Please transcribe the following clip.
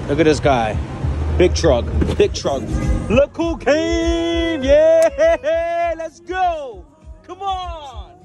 Look at this guy. Big truck. Big truck. Look who came. Yeah. Let's go. Come on.